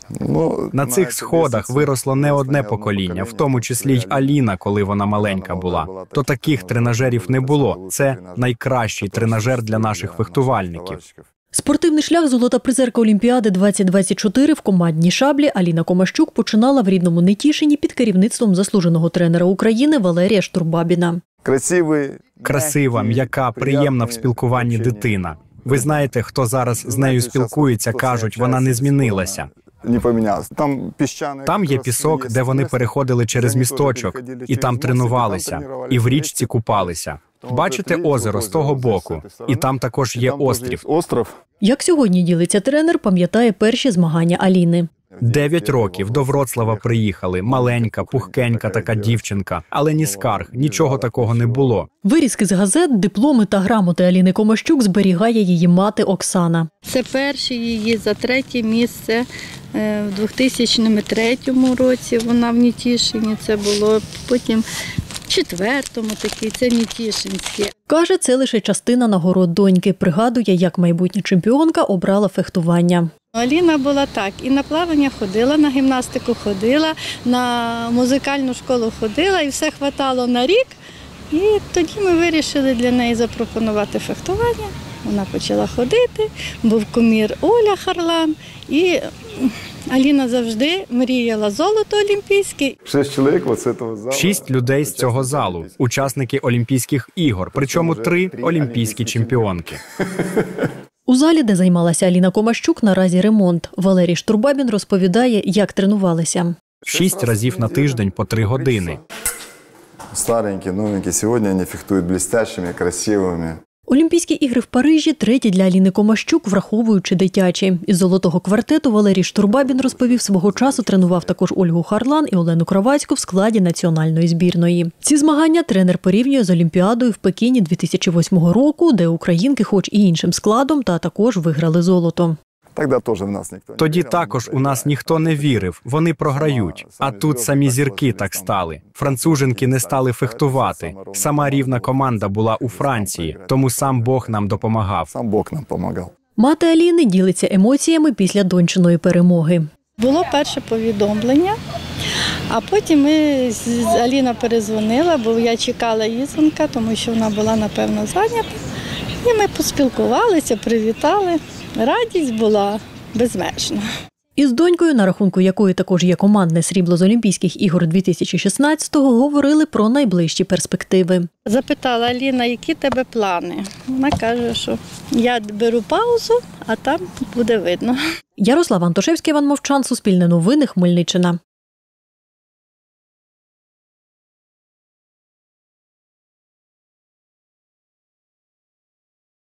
На цих сходах виросло не одне покоління, в тому числі й Аліна, коли вона маленька була. То таких тренажерів не було. Це найкращий тренажер для наших фехтувальників. Спортивний шлях золота призерка Олімпіади 2024 в командній шаблі Аліна Комащук починала в рідному Нетішині під керівництвом заслуженого тренера України Валерія Штурбабіна. Красива, м'яка, приємна в спілкуванні дитина. Ви знаєте, хто зараз з нею спілкується, кажуть, вона не змінилася. Там є пісок, де вони переходили через місточок, і там тренувалися, і в річці купалися. Бачите озеро з того боку, і там також є острів. Як сьогодні ділиться тренер, пам'ятає перші змагання Аліни. 9 років, до Вроцлава приїхали, маленька, пухкенька така дівчинка, але ні скарг, нічого такого не було. Вирізки з газет, дипломи та грамоти Аліни Комащук зберігає її мати Оксана. Це перше її за 3-е місце в 2003 році, вона в Нетішині це було, потім в 4-му такий, це Нетішинський. Каже, це лише частина нагород доньки. Пригадує, як майбутня чемпіонка обрала фехтування. Аліна була так, і на плавання ходила, на гімнастику ходила, на музикальну школу ходила, і все хватало на рік. І тоді ми вирішили для неї запропонувати фехтування. Вона почала ходити, був кумір Оля Харлан, і Аліна завжди мріяла золото олімпійське. 6 людей з цього залу, учасники Олімпійських ігор, причому 3 олімпійські чемпіонки. У залі, де займалася Аліна Комащук, наразі ремонт. Валерій Штурбабін розповідає, як тренувалися. 6 разів на тиждень по 3 години. Старенькі, новенькі, сьогодні вони фехтують блістящими, красивими. Олімпійські ігри в Парижі – треті для Аліни Комащук, враховуючи дитячі. Із золотого квартету Валерій Штурбабін розповів, свого часу тренував також Ольгу Харлан і Олену Кравацьку в складі національної збірної. Ці змагання тренер порівнює з Олімпіадою в Пекіні 2008 року, де українки хоч і іншим складом, та також виграли золото. Тоді також у нас ніхто не вірив, вони програють. А тут самі зірки так стали. Француженки не стали фехтувати. Сама рівна команда була у Франції, тому сам Бог нам допомагав. Мати Аліни ділиться емоціями після дончиної перемоги. Було перше повідомлення, а потім Аліна перезвонила, бо я чекала її дзвонка, тому що вона була, напевно, зайнята. І ми поспілкувалися, привітали. Радість була безмежна. Із донькою, на рахунку якої також є командне срібло з Олімпійських ігор 2016-го, говорили про найближчі перспективи. Запитала Аліна, які тебе плани? Вона каже, що я беру паузу, а там буде видно. Ярослав Антошевський, Іван Мовчан, Суспільне новини, Хмельниччина.